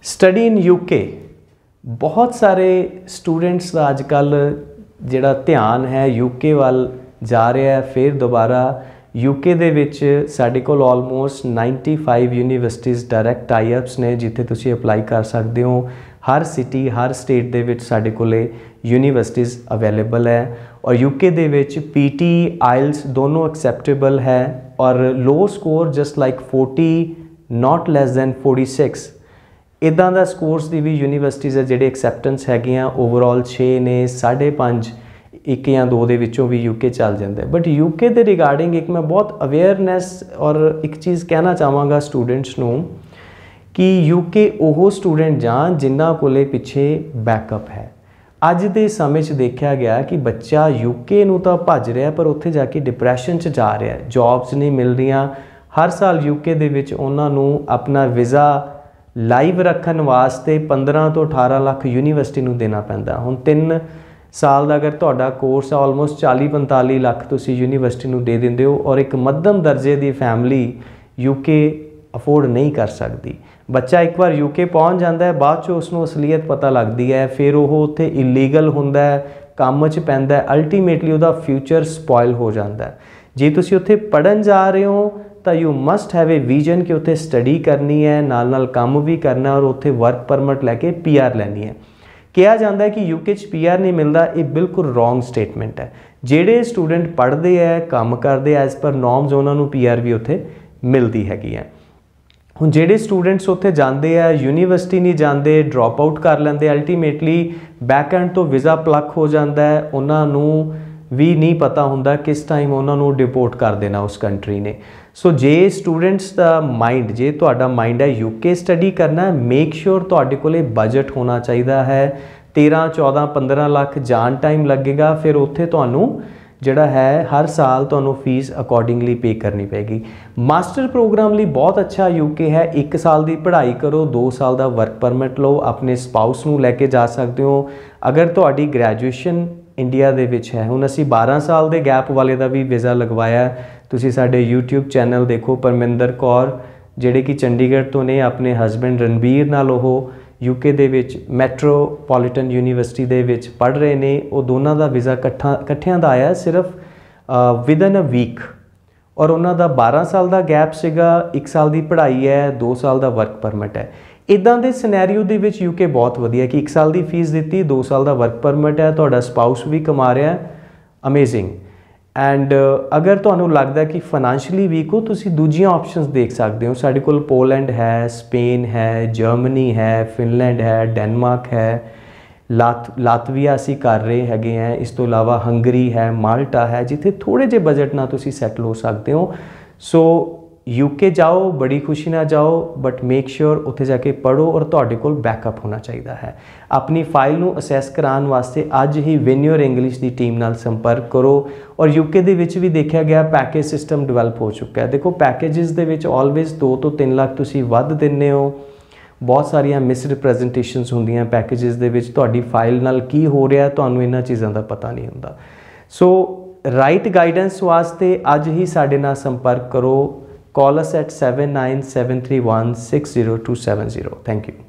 Study in UK बहुत सारे students का अजकल जिहड़ा ध्यान है यूके वाल जा रहा है। फिर दोबारा यूके दे विच साडे कोल ऑलमोस्ट 95 यूनीवर्सिटीज़ डायरैक्ट टाई-अप्स ने जिथे तुसी अप्लाई कर सकते हो। हर सिटी हर स्टेट दे विच साडे कोले यूनीवर्सिटीज़ अवेलेबल है और यूके दे विच पीटी आइल्स दोनों एक्सैप्टेबल है और low score just like 40 not less than 46 इदां दा स्कोर्स दी भी यूनीवर्सिटीज़ है जिहड़े एक्सैप्टेंस हैगियां ओवरऑल 6 ने 5.5 एक या दो दे विचों भी यूके चल जाता है। बट यूके दे रिगार्डिंग एक मैं बहुत अवेयरनैस और एक चीज़ कहना चाहवागा स्टूडेंट्स नूं कि यूके ओह स्टूडेंट जान जिन्हां कोले पिछे बैकअप है। अज दे समय च देखा गया कि बच्चा यूके नूं तां भज रहा पर उत्थे जाके डिप्रैशन च जा रहा है, जॉब्स नहीं मिल रही। हर साल यूके दे विच उन्हां नूं अपना वीज़ा लाइव रखन वास्ते 15 तो 18 लाख यूनीवर्सिटी नूं देना पैंदा। हुण 3 साल का अगर तुहाडा कोर्स है ऑलमोस्ट 40-45 लाख तुसी यूनीवर्सिटी नूं दे दिंदे हो और एक मध्यम दर्जे की फैमिली यूके अफोर्ड नहीं कर सकती। बच्चा एक बार यूके पहुँच जाता है बाद चो उसनूं असलीयत पता लगती है, फिर वो उत्थे इलीगल हुंदा है, काम च पैंदा है, अल्टीमेटली उहदा फ्यूचर स्पॉयल हो जाता है। जे तुसी उत्थे पढ़न जा रहे हो तो you must have a vision कि उत्थे स्टडी करनी है, नाल नाल काम भी करना और उत्थे वर्क परमिट लैके PR लैनी है। कहा जाता है कि यूके च PR नहीं मिलता, ये बिल्कुल रॉन्ग स्टेटमेंट है। जेडे स्टूडेंट पढ़ते हैं काम करते एज पर नॉर्म्स उन्होंने PR भी उत्थे मिलती हैगी है। हुण जेडे स्टूडेंट्स उत्थे जाते हैं यूनीवर्सिटी नहीं जाते, ड्रॉप आउट कर लेंगे, अल्टीमेटली बैक एंड तो वीज़ा प्लक हो जाता है, उन्होंने भी नहीं पता होंदा किस टाइम उन्होंने डिपोर्ट कर देना उस कंट्री ने। सो जे स्टूडेंट्स का माइंड जे तुहाडा माइंड है यूके स्टडी करना, मेक श्योर तुहाडे कोले बजट होना चाहिए है। 13, 14, 15 लाख जान टाइम लगेगा, फिर उत्थे तुहानू जिहड़ा है हर साल तुहानू फीस अकॉर्डिंगली पे करनी पेगी। मास्टर प्रोग्राम लिए बहुत अच्छा यूके है, 1 साल की पढ़ाई करो, 2 साल का वर्क परमिट लो, अपने स्पाउस नू लैके जा सकते हो। अगर तुहाडी ग्रैजुएशन इंडिया दे विच है, हुण असीं 12 साल के गैप वाले का भी वीज़ा लगवाया। तुसीं साडे यूट्यूब चैनल देखो, परमिंदर कौर जिहड़े कि चंडीगढ़ तो ने, अपने हसबैंड रणबीर नाल ओह यूके दे विच मैट्रोपॉलिटन यूनीवर्सिटी दे विच पढ़ रहे ने। वो दोनों का वीज़ा कट्ठियां दा आया सिर्फ विदन अ वीक और उन्हों का 12 साल का गैप सीगा, 1 साल की पढ़ाई है, 2 साल का वर्क परमिट है। इदां दे सिनैरियो दे विच यूके बहुत वधिया कि 1 साल की फीस दी, 2 साल का वर्क परमिट है, तुहाडा स्पाउस भी कमा रहा है, अमेजिंग। एंड अगर तुहानू लगता है कि फाइनैंशियली वीक हो, तुसी दूजियां ऑप्शनस देख सकते हो। साडे कोल पोलैंड है, स्पेन है, जर्मनी है, फिनलैंड है, डेनमार्क है, लातविया असी कर रहे हैगे हैं। इस तो इलावा हंगरी है, माल्टा है, जिथे थोड़े जे बजट ना तुसी सैटल हो सकते हो। सो यूके जाओ, बड़ी खुशी ना जाओ, बट मेक श्योर उत्थे जाके पढ़ो और तुहाडे कोल बैकअप होना चाहिए है। अपनी फाइल नू असैस कराने वास्ते अज ही विन योर इंग्लिश की टीम नाल संपर्क करो। और यूके दे विच भी देखा गया पैकेज सिस्टम डिवेलप हो चुका है। देखो पैकेजेस दे विच ऑलवेज 2 तो 3 लाख तुसी वध दिंदे हो, बहुत सारिया मिस रिप्रैजेंटेशनस होंदियां पैकेजेस दे विच, तुहाडी फाइल नाल की हो रहा तुहानू इन्हां चीज़ों का पता नहीं होंदा। सो राइट गाइडेंस वास्ते अज ही साडे नाल संपर्क करो। Call us at 7973160270. Thank you.